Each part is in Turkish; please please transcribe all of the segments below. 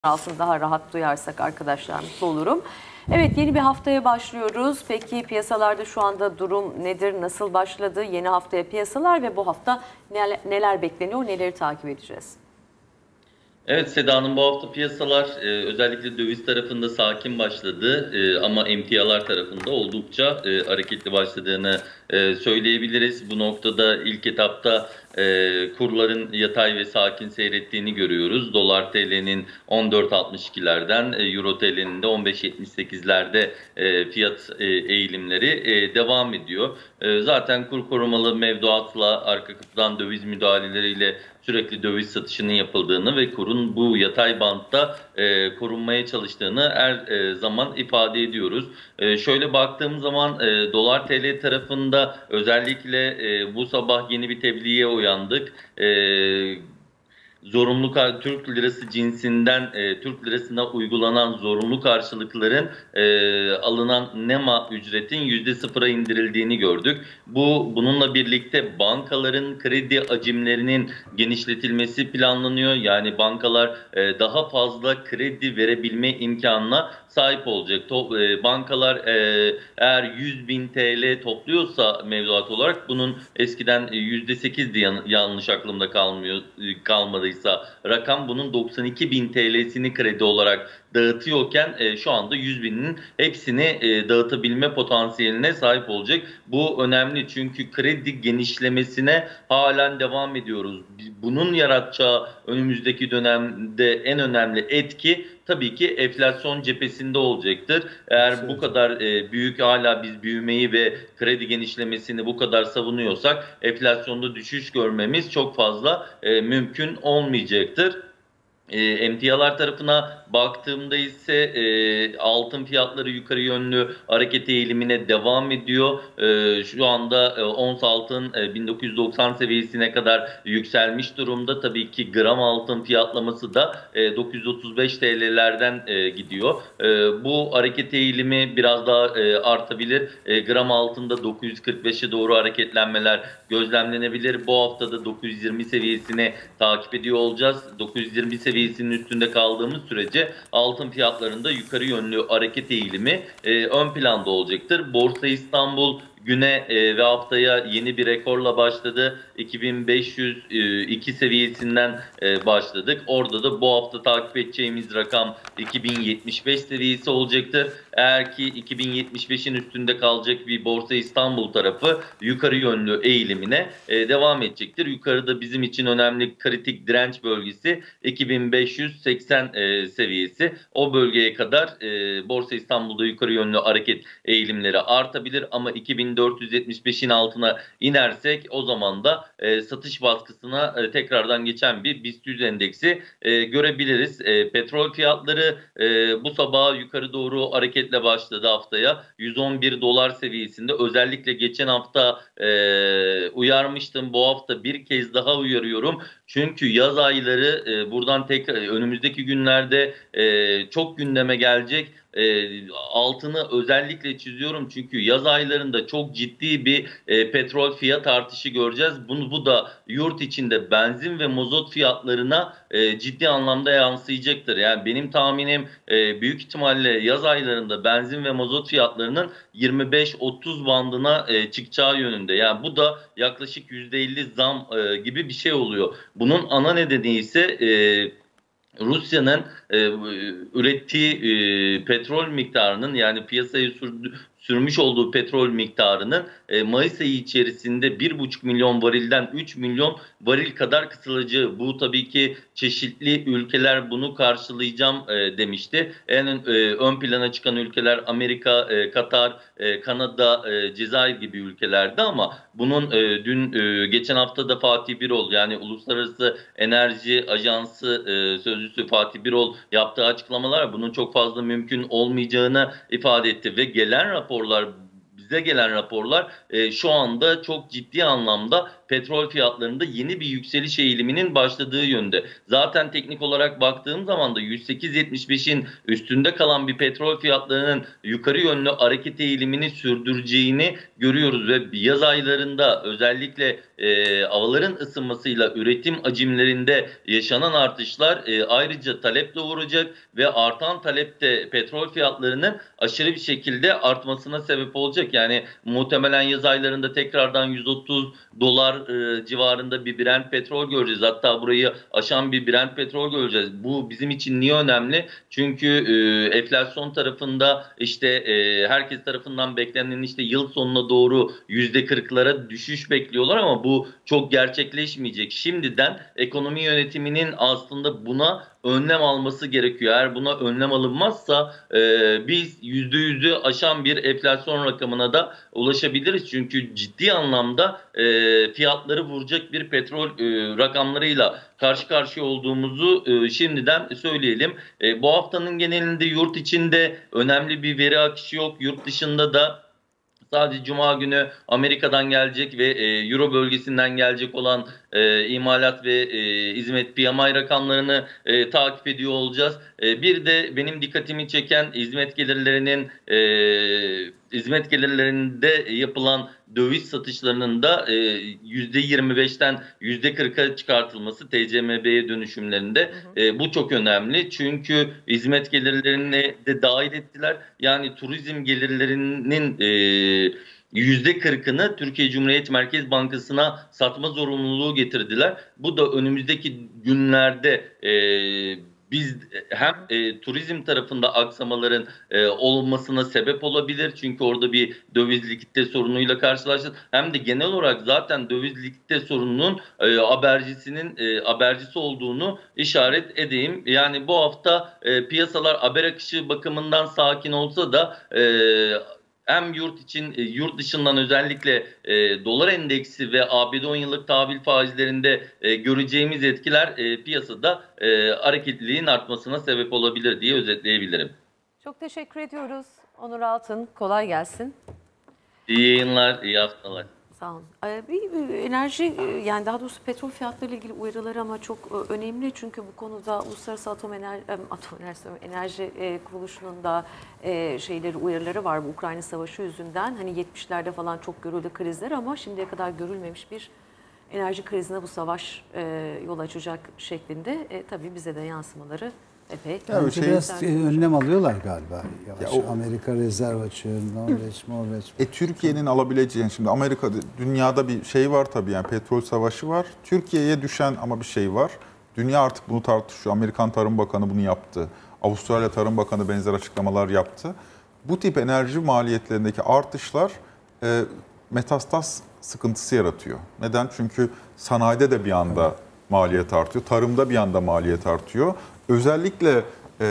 altını daha rahat duyarsak arkadaşlar mutlu olurum. Evet, yeni bir haftaya başlıyoruz. Peki piyasalarda şu anda durum nedir? Nasıl başladı yeni haftaya piyasalar ve bu hafta neler bekleniyor? Neleri takip edeceğiz? Evet Seda Hanım, bu hafta piyasalar özellikle döviz tarafında sakin başladı ama emtialar tarafında oldukça hareketli başladığını söyleyebiliriz. Bu noktada ilk etapta kurların yatay ve sakin seyrettiğini görüyoruz. Dolar TL'nin 14.62'lerden, Euro TL'nin de 15.78'lerde fiyat eğilimleri devam ediyor. Zaten kur korumalı mevduatla arka kapıdan döviz müdahaleleriyle sürekli döviz satışının yapıldığını ve kurun bu yatay bantta korunmaya çalıştığını her zaman ifade ediyoruz. Şöyle baktığım zaman dolar TL tarafında özellikle bu sabah yeni bir tebliğe uyandık. Zorunlu Türk lirası cinsinden Türk lirasına uygulanan zorunlu karşılıkların alınan NEMA ücretin %0'a indirildiğini gördük. Bununla birlikte bankaların kredi hacimlerinin genişletilmesi planlanıyor. Yani bankalar daha fazla kredi verebilme imkanına sahip olacak. Bankalar eğer 100.000 TL topluyorsa mevduat olarak, bunun eskiden %8'di yanlış aklımda kalmadıysa rakam, bunun 92.000 TL'sini kredi olarak dağıtıyorken şu anda 100.000'in hepsini dağıtabilme potansiyeline sahip olacak. Bu önemli çünkü kredi genişlemesine halen devam ediyoruz. Bunun yaratacağı önümüzdeki dönemde en önemli etki tabii ki enflasyon cephesinde olacaktır. Eğer bu kadar büyük, hala biz büyümeyi ve kredi genişlemesini bu kadar savunuyorsak, enflasyonda düşüş görmemiz çok fazla mümkün olmayacaktır. Emtialar tarafına baktığımda ise altın fiyatları yukarı yönlü hareket eğilimine devam ediyor. Şu anda ons altın 1990 seviyesine kadar yükselmiş durumda. Tabii ki gram altın fiyatlaması da 935 TL'lerden gidiyor. Bu hareket eğilimi biraz daha artabilir. Gram altında 945'e doğru hareketlenmeler gözlemlenebilir. Bu hafta da 920 seviyesini takip ediyor olacağız. 920 seviyesinin üstünde kaldığımız sürece altın fiyatlarında yukarı yönlü hareket eğilimi ön planda olacaktır. Borsa İstanbul güne ve haftaya yeni bir rekorla başladı. 2502 seviyesinden başladık. Orada da bu hafta takip edeceğimiz rakam 2075 seviyesi olacaktır. Eğer ki 2075'in üstünde kalacak bir Borsa İstanbul tarafı yukarı yönlü eğilimine devam edecektir. Yukarıda bizim için önemli kritik direnç bölgesi 2580 seviyesi. O bölgeye kadar Borsa İstanbul'da yukarı yönlü hareket eğilimleri artabilir ama 2475'in altına inersek o zaman da satış baskısına tekrardan geçen bir BIST 100 endeksi görebiliriz. Petrol fiyatları bu sabah yukarı doğru hareketle başladı haftaya. 111 dolar seviyesinde. Özellikle geçen hafta uyarmıştım. Bu hafta bir kez daha uyarıyorum. Çünkü yaz ayları buradan tekrar önümüzdeki günlerde çok gündeme gelecek. Altını özellikle çiziyorum çünkü yaz aylarında çok ciddi bir petrol fiyat artışı göreceğiz. Bu da yurt içinde benzin ve mazot fiyatlarına ciddi anlamda yansıyacaktır. Yani benim tahminim büyük ihtimalle yaz aylarında benzin ve mazot fiyatlarının 25-30 bandına çıkacağı yönünde. Yani bu da yaklaşık %50 zam gibi bir şey oluyor. Bunun ana nedeni ise Rusya'nın ürettiği petrol miktarının, yani piyasaya sürmüş olduğu petrol miktarının Mayıs ayı içerisinde 1,5 milyon varilden 3 milyon varil kadar kısılacağı. Bu tabii ki çeşitli ülkeler bunu karşılayacağım demişti. Ön plana çıkan ülkeler Amerika, Katar, Kanada, Cezayir gibi ülkelerdi ama bunun geçen hafta da Fatih Birol, yani Uluslararası Enerji Ajansı sözcüsü Fatih Birol yaptığı açıklamalar bunun çok fazla mümkün olmayacağını ifade etti ve bize gelen raporlar şu anda çok ciddi anlamda petrol fiyatlarında yeni bir yükseliş eğiliminin başladığı yönde. Zaten teknik olarak baktığım zaman da 108.75'in üstünde kalan bir petrol fiyatlarının yukarı yönlü hareket eğilimini sürdüreceğini görüyoruz ve yaz aylarında özellikle havaların ısınmasıyla üretim hacimlerinde yaşanan artışlar ayrıca talep doğuracak ve artan talep de petrol fiyatlarının aşırı bir şekilde artmasına sebep olacak. Yani muhtemelen yaz aylarında tekrardan 130 dolar civarında bir Brent petrol göreceğiz. Hatta burayı aşan bir Brent petrol göreceğiz. Bu bizim için niye önemli? Çünkü enflasyon tarafında işte herkes tarafından beklenen işte yıl sonuna doğru %40'lara düşüş bekliyorlar ama bu çok gerçekleşmeyecek. Şimdiden ekonomi yönetiminin aslında buna önlem alması gerekiyor. Eğer buna önlem alınmazsa biz %100'ü aşan bir enflasyon rakamına da ulaşabiliriz. Çünkü ciddi anlamda fiyatları vuracak bir petrol rakamlarıyla karşı karşıya olduğumuzu şimdiden söyleyelim. Bu haftanın genelinde yurt içinde önemli bir veri akışı yok. Yurt dışında da sadece Cuma günü Amerika'dan gelecek ve Euro bölgesinden gelecek olan imalat ve hizmet PMI rakamlarını takip ediyor olacağız. Bir de benim dikkatimi çeken hizmet gelirlerinde yapılan döviz satışlarının da %25'ten %40'a çıkartılması TCMB'ye dönüşümlerinde. Bu çok önemli. Çünkü hizmet gelirlerini de dahil ettiler. Yani turizm gelirlerinin %40'ını Türkiye Cumhuriyet Merkez Bankası'na satma zorunluluğu getirdiler. Bu da önümüzdeki günlerde biz hem turizm tarafında aksamaların olmasına sebep olabilir. Çünkü orada bir döviz likidite sorunuyla karşılaştık. Hem de genel olarak zaten döviz likidite sorununun habercisi olduğunu işaret edeyim. Yani bu hafta piyasalar haber akışı bakımından sakin olsa da hem yurt dışından özellikle dolar endeksi ve ABD 10 yıllık tahvil faizlerinde göreceğimiz etkiler piyasada hareketliliğin artmasına sebep olabilir diye özetleyebilirim. Çok teşekkür ediyoruz Onur Altın. Kolay gelsin. İyi yayınlar, iyi haftalar. Sağ olun. Bir enerji, yani daha doğrusu petrol fiyatları ile ilgili uyarıları ama çok önemli. Çünkü bu konuda Uluslararası Enerji Kuruluşu'nun da uyarıları var bu Ukrayna Savaşı yüzünden. Hani 70'lerde falan çok görüldü krizler ama şimdiye kadar görülmemiş bir enerji krizine bu savaş yol açacak şeklinde. Tabii bize de yansımaları epey. Yani biraz önlem alıyorlar galiba. Amerika rezerv açıyor, Norveç. Türkiye'nin alabileceği, şimdi Amerika'da, dünyada bir şey var tabii, yani petrol savaşı var. Türkiye'ye düşen ama bir şey var. Dünya artık bunu tartışıyor. Amerikan Tarım Bakanı bunu yaptı. Avustralya Tarım Bakanı benzer açıklamalar yaptı. Bu tip enerji maliyetlerindeki artışlar metastaz sıkıntısı yaratıyor. Neden? Çünkü sanayide de bir anda maliyet artıyor. Tarımda bir anda maliyet artıyor. Özellikle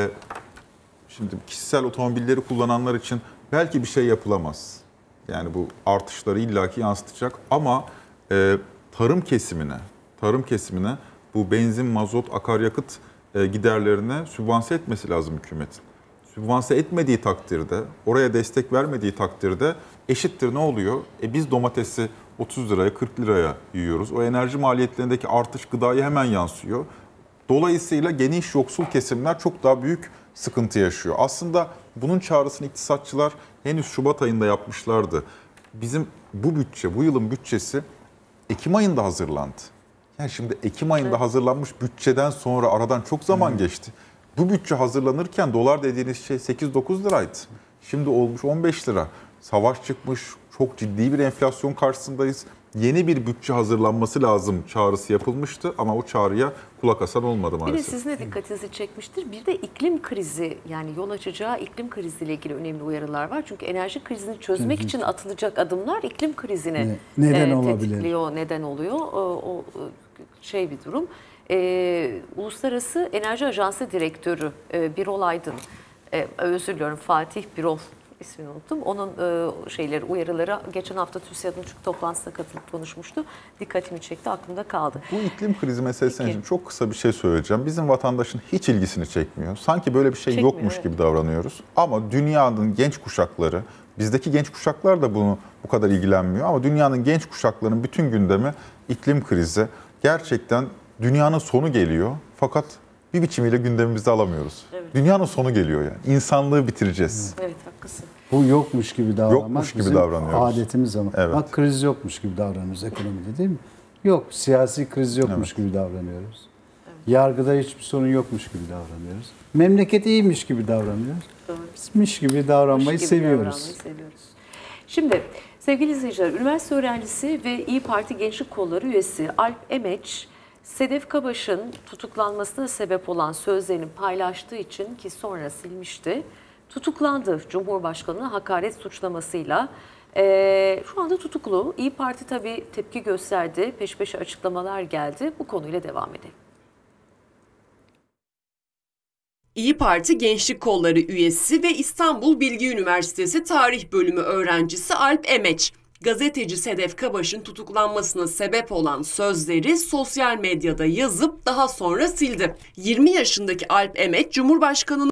şimdi kişisel otomobilleri kullananlar için belki bir şey yapılamaz. Yani bu artışları illaki yansıtacak ama tarım kesimine bu benzin, mazot, akaryakıt giderlerine sübvanse etmesi lazım hükümetin. Sübvanse etmediği takdirde, oraya destek vermediği takdirde eşittir ne oluyor? Biz domatesi 30 liraya, 40 liraya yiyoruz. O enerji maliyetlerindeki artış gıdaya hemen yansıyor. Dolayısıyla geniş yoksul kesimler çok daha büyük sıkıntı yaşıyor. Aslında bunun çağrısını iktisatçılar henüz Şubat ayında yapmışlardı. Bizim bu yılın bütçesi Ekim ayında hazırlandı. Yani şimdi Ekim ayında hazırlanmış bütçeden sonra aradan çok zaman geçti. Bu bütçe hazırlanırken dolar dediğiniz şey 8-9 liraydı. Şimdi olmuş 15 lira. Savaş çıkmış, çok ciddi bir enflasyon karşısındayız. Yeni bir bütçe hazırlanması lazım çağrısı yapılmıştı ama o çağrıya kulak asan olmadı maalesef. Bir de sizin de dikkatinizi çekmiştir. Bir de iklim krizi, yani yol açacağı iklim kriziyle ilgili önemli uyarılar var. Çünkü enerji krizini çözmek için atılacak adımlar iklim krizine tetikliyor, neden oluyor. O bir durum. Uluslararası Enerji Ajansı Direktörü Birol Aydın, özür diliyorum Fatih Birol ismini unuttum. Onun uyarıları geçen hafta TÜSİAD'ın toplantısına katılıp konuşmuştu. Dikkatimi çekti, aklımda kaldı. Bu iklim krizi meselesine Peki. çok kısa bir şey söyleyeceğim. Bizim vatandaşın hiç ilgisini çekmiyor. Sanki böyle bir şey Çekmiyor, yokmuş evet. gibi davranıyoruz. Ama dünyanın genç kuşakları, bizdeki genç kuşaklar da bu kadar ilgilenmiyor. Ama dünyanın genç kuşaklarının bütün gündemi iklim krizi. Gerçekten dünyanın sonu geliyor. Fakat bir biçimiyle gündemimizde alamıyoruz. Evet. Dünyanın sonu geliyor yani. İnsanlığı bitireceğiz. Evet, haklısın. Bu yokmuş gibi davranmak Yokmuş gibi bizim davranıyoruz. adetimiz ama. Evet. Bak kriz yokmuş gibi davranıyoruz ekonomide değil mi? Yok, siyasi kriz yokmuş gibi davranıyoruz. Yargıda hiçbir sorun yokmuş gibi davranıyoruz. Memleket iyiymiş gibi davranıyoruz. Doğru. Bizmiş gibi davranmayı Hoş gibi seviyoruz. davranmayı seviyoruz. Şimdi sevgili izleyiciler, üniversite öğrencisi ve İYİ Parti Gençlik Kolları üyesi Alp Emeç, Sedef Kabaş'ın tutuklanmasına sebep olan sözlerini paylaştığı için, ki sonra silmişti, tutuklandı. Cumhurbaşkanı'na hakaret suçlamasıyla. Şu anda tutuklu. İYİ Parti tabii tepki gösterdi. Peş peşe açıklamalar geldi. Bu konuyla devam edelim. İYİ Parti Gençlik Kolları üyesi ve İstanbul Bilgi Üniversitesi Tarih Bölümü öğrencisi Alp Emeç, gazeteci Sedef Kabaş'ın tutuklanmasına sebep olan sözleri sosyal medyada yazıp daha sonra sildi. 20 yaşındaki Alp Emeç, Cumhurbaşkanı'nın